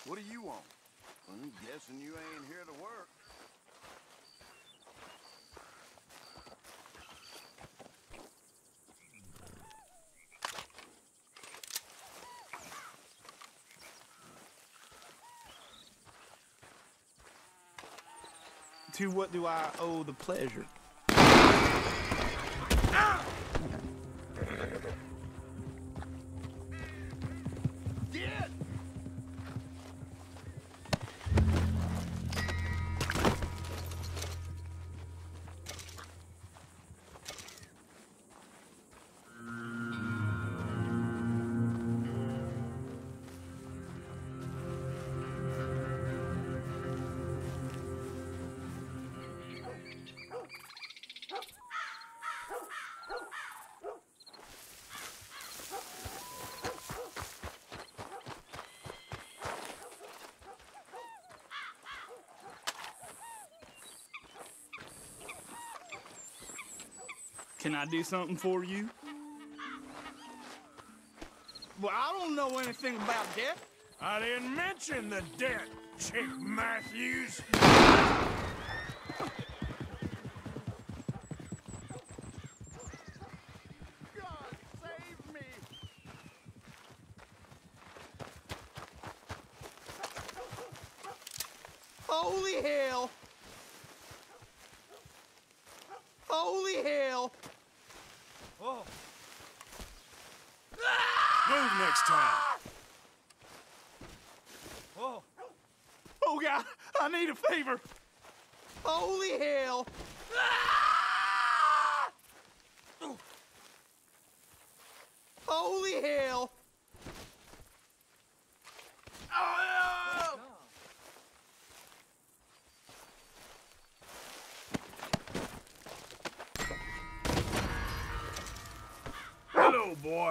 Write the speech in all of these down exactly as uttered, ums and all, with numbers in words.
What do you want? I'm guessing you ain't here to work. To what do I owe the pleasure? Get! Can I do something for you? Well, I don't know anything about debt. I didn't mention the debt, Chick Matthews. God, save me! Holy hell! Holy hell! Oh. Move next time. Oh. Oh, God, I need a favor. Holy hell! Holy hell! Oh, no! Hello, boy.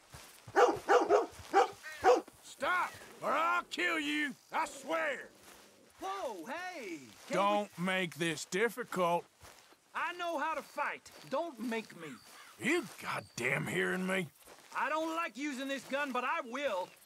Stop, or I'll kill you, I swear. Whoa, hey! Can't Don't make this difficult. we... I know how to fight. Don't make me. You goddamn hearing me? I don't like using this gun, but I will.